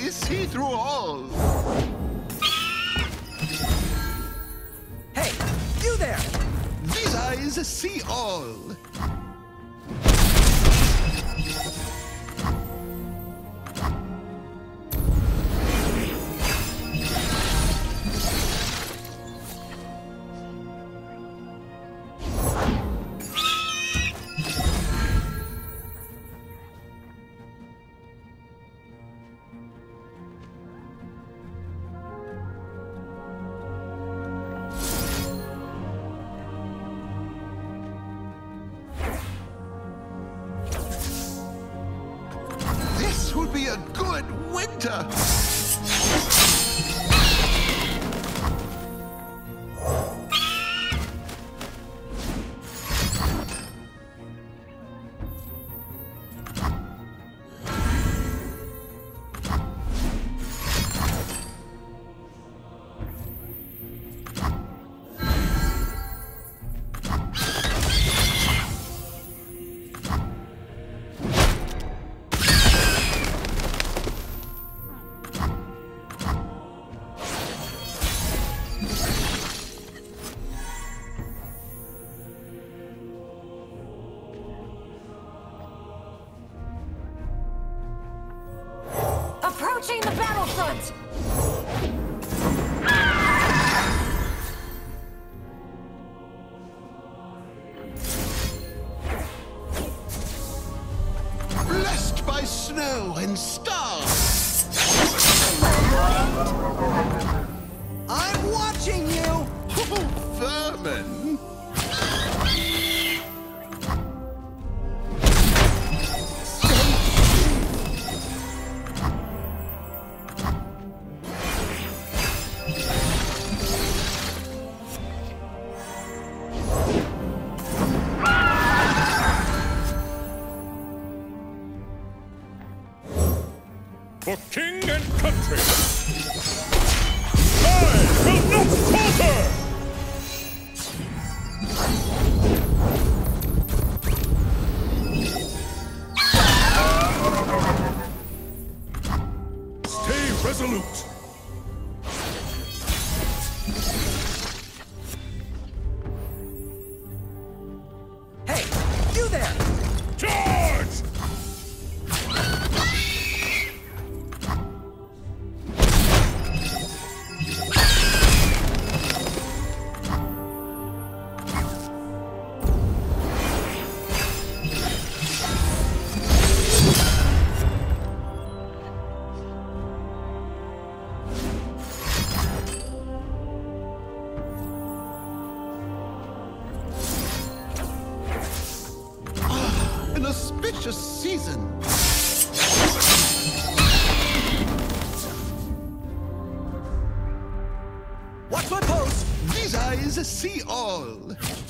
see through all. Hey, you there! These eyes see all. This will be a good winter. Approaching the battlefront! Blessed by snow and stars. I'm watching you! Oh, vermin. For king and country, I will not falter! Stay resolute! Hey, you there! Charge! An auspicious season. Watch my post! These eyes see all.